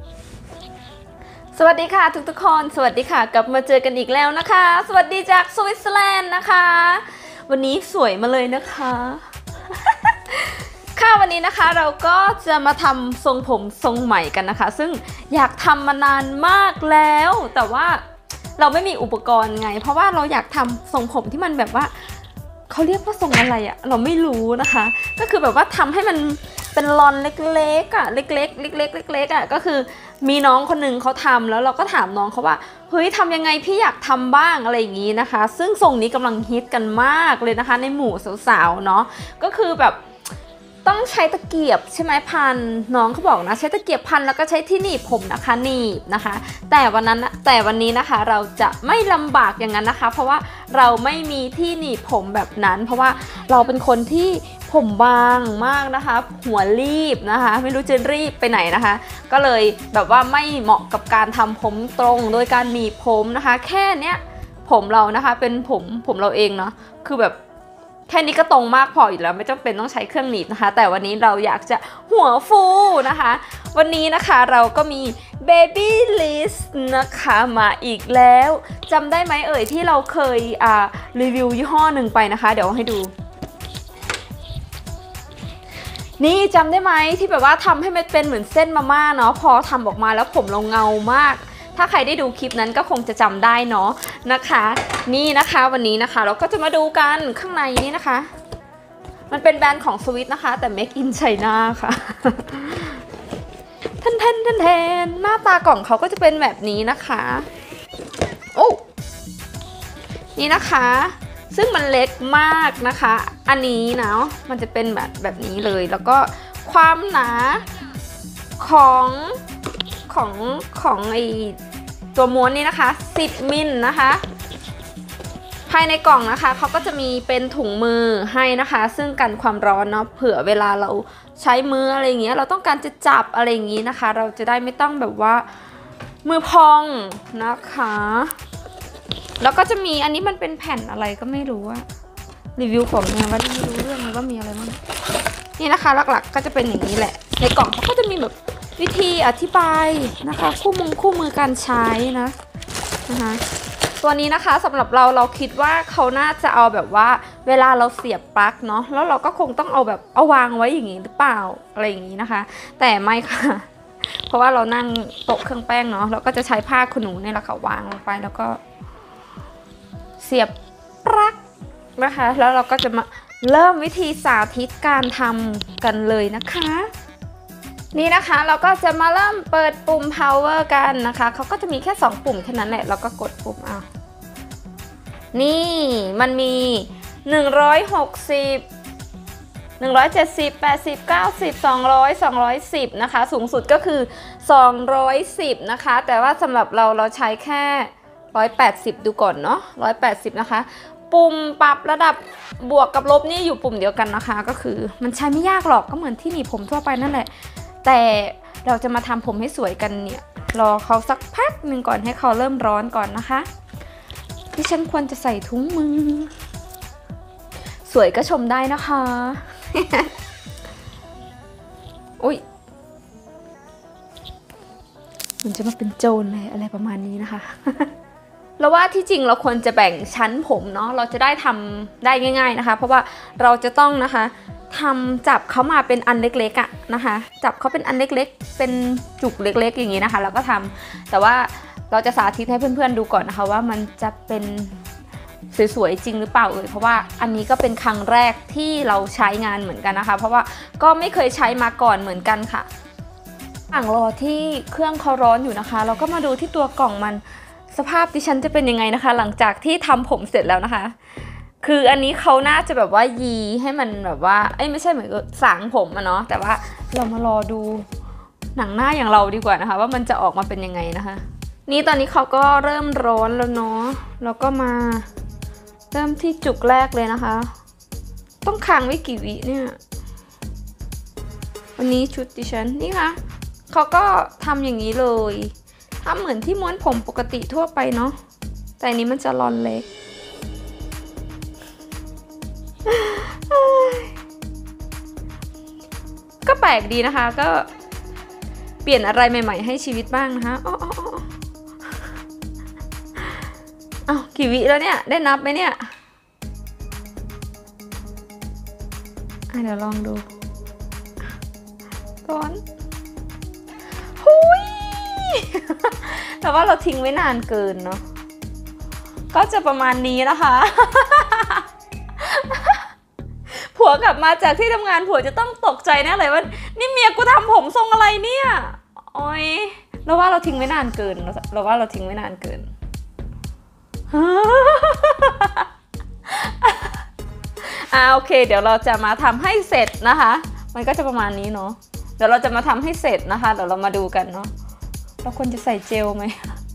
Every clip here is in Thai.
สวัสดีค่ะทุกคนสวัสดีค่ะกลับมาเจอกันอีกแล้วนะคะสวัสดีจากสวิตเซอร์แลนด์นะคะวันนี้สวยมาเลยนะคะ ค่ะวันนี้นะคะเราก็จะมาทำทรงผมทรงใหม่กันนะคะซึ่งอยากทำมานานมากแล้วแต่ว่าเราไม่มีอุปกรณ์ไงเพราะว่าเราอยากทำทรงผมที่มันแบบว่าเขาเรียกว่าทรงอะไรอะเราไม่รู้นะคะก็คือแบบว่าทำให้มันเป็นลอนเล็กๆอะเล็กๆเล็กๆอะก็คือมีน้องคนหนึ่งเขาทำแล้วเราก็ถามน้องเขาว่าเฮ้ยทำยังไงพี่อยากทำบ้างอะไรอย่างนี้นะคะซึ่งทรงนี้กำลังฮิตกันมากเลยนะคะในหมู่สาวๆเนาะก็คือแบบต้องใช้ตะเกียบใช่ไหมพันน้องเขาบอกนะใช้ตะเกียบพันแล้วก็ใช้ที่หนีบผมนะคะหนีบนะคะแต่วันนี้นะคะเราจะไม่ลำบากอย่างนั้นนะคะเพราะว่าเราไม่มีที่หนีบผมแบบนั้นเพราะว่าเราเป็นคนที่ผมบางมากนะคะหัวรีบนะคะไม่รู้จะรีบไปไหนนะคะก็เลยแบบว่าไม่เหมาะกับการทำผมตรงโดยการหนีบผมนะคะแค่เนี้ยผมเรานะคะเป็นผมเราเองเนาะคือแบบแค่นี้ก็ตรงมากพออยู่แล้วไม่จำเป็นต้องใช้เครื่องหนีบนะคะแต่วันนี้เราอยากจะหัวฟูนะคะวันนี้นะคะเราก็มี Baby Liss นะคะมาอีกแล้วจำได้ไหมเอ่ยที่เราเคยรีวิวยี่ห้อหนึ่งไปนะคะเดี๋ยวให้ดูนี่จำได้ไหมที่แบบว่าทำให้มันเป็นเหมือนเส้นมาม่าเนาะพอทำออกมาแล้วผมเราเงามากถ้าใครได้ดูคลิปนั้นก็คงจะจำได้เนาะนะคะนี่นะคะวันนี้นะคะเราก็จะมาดูกันข้างในนี้นะคะมันเป็นแบรนด์ของสวิตนะคะแต่ Make in China ค่ะแทนหน้าตากล่องเขาก็จะเป็นแบบนี้นะคะโอ้นี่นะคะซึ่งมันเล็กมากนะคะอันนี้นะมันจะเป็นแบบนี้เลยแล้วก็ความหนาของไอตัวม้วนนี้นะคะ10มิลนะคะภายในกล่องนะคะเขาก็จะมีเป็นถุงมือให้นะคะซึ่งกันความร้อนเนาะเผื่อเวลาเราใช้มืออะไรอย่างเงี้ยเราต้องการจะจับอะไรอย่างงี้นะคะเราจะได้ไม่ต้องแบบว่ามือพองนะคะแล้วก็จะมีอันนี้มันเป็นแผ่นอะไรก็ไม่รู้อะรีวิวของเนี่ยว่าไม่รู้เรื่องเลยว่ามีอะไรบ้างนี่นะคะหลักๆก็จะเป็นอย่างนี้แหละในกล่องเขาก็จะมีแบบวิธีอธิบายนะคะคู่มือการใช้นะคะตัวนี้นะคะสำหรับเราคิดว่าเขาน่าจะเอาแบบว่าเวลาเราเสียบปลั๊กเนาะแล้วเราก็คงต้องเอาวางไว้อย่างนี้หรือเปล่าอะไรอย่างนี้นะคะแต่ไม่ค่ะเพราะว่าเรานั่งโต๊ะเครื่องแป้งเนาะเราก็จะใช้ผ้าขนหนูเนี่ยแหละค่ะวางลงไปแล้วก็เสียบปลั๊กนะคะแล้วเราก็จะมาเริ่มวิธีสาธิตการทำกันเลยนะคะนี่นะคะเราก็จะมาเริ่มเปิดปุ่ม power กันนะคะเขาก็จะมีแค่2ปุ่มแค่นั้นแหละเราก็กดปุ่มเอานี่มันมี160 170 80 90 200 210นะคะสูงสุดก็คือ210นะคะแต่ว่าสำหรับเราใช้แค่180ดูก่อนเนาะ180นะคะปุ่มปรับระดับบวกกับลบนี่อยู่ปุ่มเดียวกันนะคะก็คือมันใช้ไม่ยากหรอกก็เหมือนที่หนีบผมทั่วไปนั่นแหละแต่เราจะมาทำผมให้สวยกันเนี่ยรอเขาสักพักหนึ่งก่อนให้เขาเริ่มร้อนก่อนนะคะที่ฉันควรจะใส่ถุงมือสวยก็ชมได้นะคะ อุ๊ยมันจะมาเป็นโจรเลยอะไรประมาณนี้นะคะ แล้วว่าที่จริงเราควรจะแบ่งชั้นผมเนาะเราจะได้ทำได้ง่ายๆนะคะเพราะว่าเราจะต้องนะคะจับเขามาเป็นอันเล็กๆอะนะคะจับเขาเป็นอันเล็กๆเป็นจุกเล็กๆอย่างนี้นะคะเราก็ทำแต่ว่าเราจะสาธิตให้เพื่อนๆดูก่อนนะคะว่ามันจะเป็นสวยๆจริงหรือเปล่าเพราะว่าอันนี้ก็เป็นครั้งแรกที่เราใช้งานเหมือนกันนะคะเพราะว่าก็ไม่เคยใช้มาก่อนเหมือนกันค่ะระหว่างรอที่เครื่องเขาร้อนอยู่นะคะเราก็มาดูที่ตัวกล่องมันสภาพดิฉันจะเป็นยังไงนะคะหลังจากที่ทำผมเสร็จแล้วนะคะคืออันนี้เขาน่าจะแบบว่ายีให้มันแบบว่าไม่ใช่เหมือนสางผมอะเนาะแต่ว่าเรามารอดูหนังหน้าอย่างเราดีกว่านะคะว่ามันจะออกมาเป็นยังไงนะคะนี่ตอนนี้เขาก็เริ่มร้อนแล้วเนาะเราก็มาเริ่มที่จุกแรกเลยนะคะต้องค้างไว้กี่วิเนี่ยวันนี้ชุดดิฉันนี่ค่ะเขาก็ทำอย่างนี้เลยทำเหมือนที่ม้วนผมปกติทั่วไปเนาะแต่อันนี้มันจะรอนเล็กก็แปลกดีนะคะก็เปลี่ยนอะไรใหม่ๆให้ชีวิตบ้างนะคะอ้าวกี่วิแล้วเนี่ยได้นับไหมเนี่ยเดี๋ยวลองดูก่อนหุยแต่ว่าเราทิ้งไว้นานเกินเนาะก็จะประมาณนี้นะคะผัวกลับมาจากที่ทำงานผัวจะต้องตกใจแน่เลยว่านี่เมียกูทำผมทรงอะไรเนี่ยโอ้ยเราว่าเราทิ้งไว้นานเกินเราว่าเราทิ้งไว้นานเกินโอเคเดี๋ยวเราจะมาทำให้เสร็จนะคะมันก็จะประมาณนี้เนาะเดี๋ยวเราจะมาทำให้เสร็จนะคะเดี๋ยวเรามาดูกันเนาะเราควรจะใส่เจลไหม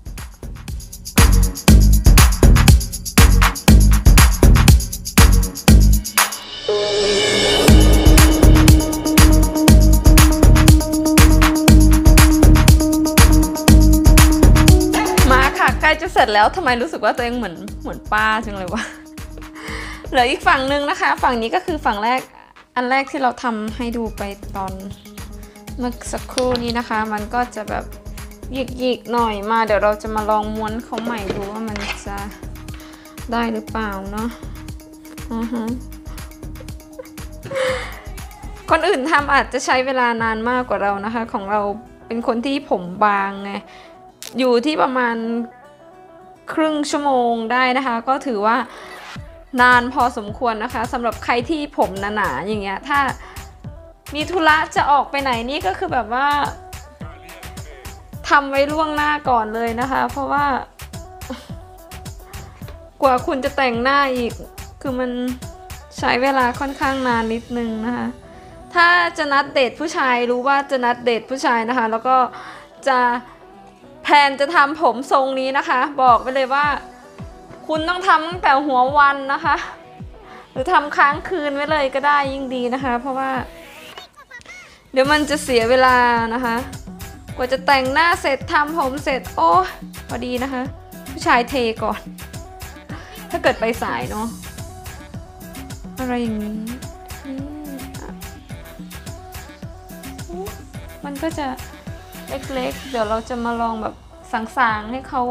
มาค่ะใกล้จะเสร็จแล้วทำไมรู้สึกว่าตัวเองเหมือนป้าจังเลยวะเหลืออีกฝั่งนึงนะคะฝั่งนี้ก็คือฝั่งแรกอันแรกที่เราทำให้ดูไปตอนเมื่อสักครู่นี้นะคะมันก็จะแบบหยิกๆหน่อยมาเดี๋ยวเราจะมาลองม้วนเขาใหม่ดูว่ามันจะได้หรือเปล่าเนาะคนอื่นทำอาจจะใช้เวลานานมากกว่าเรานะคะของเราเป็นคนที่ผมบางไงอยู่ที่ประมาณครึ่งชั่วโมงได้นะคะก็ถือว่านานพอสมควรนะคะสำหรับใครที่ผมหนาๆอย่างเงี้ยถ้ามีธุระจะออกไปไหนนี่ก็คือแบบว่าทำไว้ล่วงหน้าก่อนเลยนะคะเพราะว่ากว่าคุณจะแต่งหน้าอีกคือมันใช้เวลาค่อนข้างนานนิดนึงนะคะถ้าจะนัดเดทผู้ชายรู้ว่าจะนัดเดทผู้ชายนะคะแล้วก็จะแพลนจะทำผมทรงนี้นะคะบอกไปเลยว่าคุณต้องทำตั้งแต่หัววันนะคะหรือทำค้างคืนไว้เลยก็ได้ยิ่งดีนะคะเพราะว่าเดี๋ยวมันจะเสียเวลานะคะกว่าจะแต่งหน้าเสร็จทำผมเสร็จโอ้พอดีนะคะผู้ชายเทก่อนถ้าเกิดไปสายเนาะอะไรอย่างนี้มันก็จะเล็กๆเดี๋ยวเราจะมาลองแบบสางๆให้เขา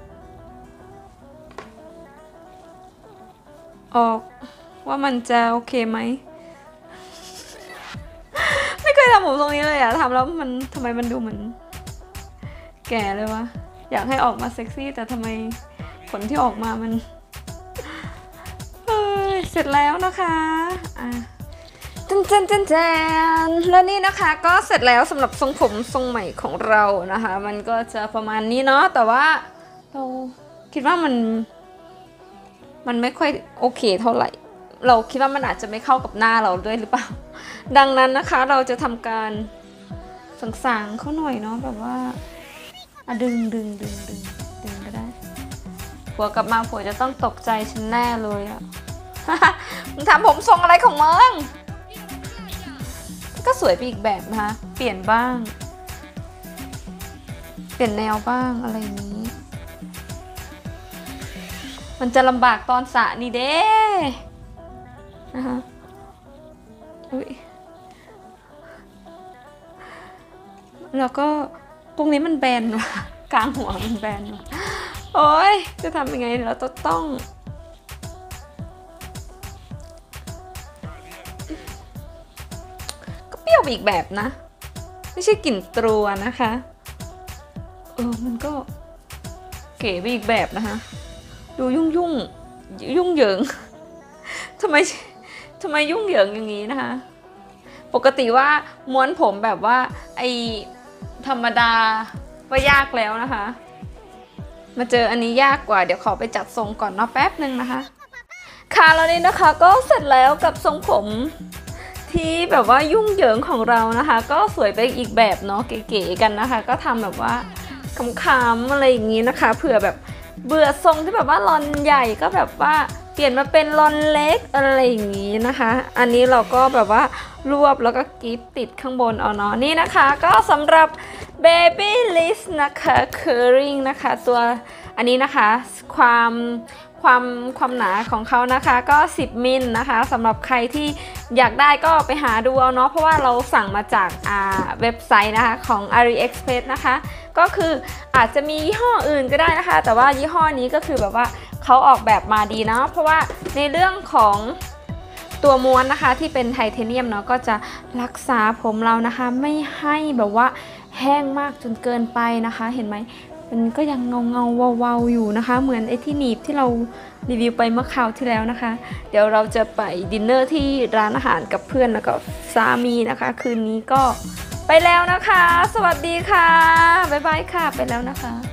ออกว่ามันจะโอเคไหมไม่เคยทำผมตรงนี้เลยอะทำแล้วมันทำไมมันดูเหมือนแก่เลยวะอยากให้ออกมาเซ็กซี่แต่ทำไมผลที่ออกมามันเสร็จแล้วนะคะเจนแล้วนี่นะคะก็เสร็จแล้วสำหรับทรงผมทรงใหม่ของเรานะคะมันก็จะประมาณนี้เนาะแต่ว่าเราคิดว่ามันไม่ค่อยโอเคเท่าไหร่เราคิดว่ามันอาจจะไม่เข้ากับหน้าเราด้วยหรือเปล่าดังนั้นนะคะเราจะทำการสางๆเขาหน่อยเนาะแบบว่าดึงก็ได้ผัวกลับมาผัวจะต้องตกใจฉันแน่เลยอะ มึงทำผมทรงอะไรของมึงก็สวยไปอีกแบบนะคะเปลี่ยนบ้างเปลี่ยนแนวบ้างอะไรอย่างนี้มันจะลำบากตอนสระนี่เด้นะคะแล้วก็ตรงนี้มันแบนว่ะกลางหัวมันแบนว่ะโอ๊ยจะทำยังไงเราต้องก็เปรี้ยวอีกแบบนะไม่ใช่กลิ่นตรัวนะคะมันก็เก๋ไปอีกแบบนะคะดูยุ่งเหยิงทำไมยุ่งเหยิงอย่างนี้นะคะปกติว่าม้วนผมแบบว่าไอธรรมดาว่ายากแล้วนะคะมาเจออันนี้ยากกว่าเดี๋ยวขอไปจัดทรงก่อนเนาะแป๊บนึงนะคะค่ะแล้วนี่นะคะก็เสร็จแล้วกับทรงผมที่แบบว่ายุ่งเหยิงของเรานะคะก็สวยไปอีกแบบเนาะเก๋ๆกันนะคะก็ทำแบบว่าขำๆอะไรอย่างนี้นะคะเผื่อแบบเบื่อทรงที่แบบว่าลอนใหญ่ก็แบบว่าเปลี่ยนมาเป็นลอนเล็กอะไรอย่างนี้นะคะอันนี้เราก็แบบว่ารวบแล้วก็กิ๊บติดข้างบนเอาเนาะนี่นะคะก็สำหรับ Babyliss นะคะ Curling นะคะตัวอันนี้นะคะความความหนาของเขานะคะก็10มิลนะคะสำหรับใครที่อยากได้ก็ไปหาดูเอาเนาะเพราะว่าเราสั่งมาจากเว็บไซต์นะคะของ AliExpress นะคะก็คืออาจจะมียี่ห้ออื่นก็ได้นะคะแต่ว่ายี่ห้อนี้ก็คือแบบว่าเขาออกแบบมาดีนะเพราะว่าในเรื่องของตัวม้วนนะคะที่เป็นไทเทเนียมเนาะก็จะรักษาผมเรานะคะไม่ให้แบบว่าแห้งมากจนเกินไปนะคะเห็นไหมมันก็ยังเงาเวาๆอยู่นะคะเหมือนไอ้ที่หนีบที่เรารีวิวไปเมื่อคราวที่แล้วนะคะเดี๋ยวเราจะไปดินเนอร์ที่ร้านอาหารกับเพื่อนแล้วก็สามีนะคะคืนนี้ก็ไปแล้วนะคะสวัสดีค่ะบ๊ายบายค่ะไปแล้วนะคะ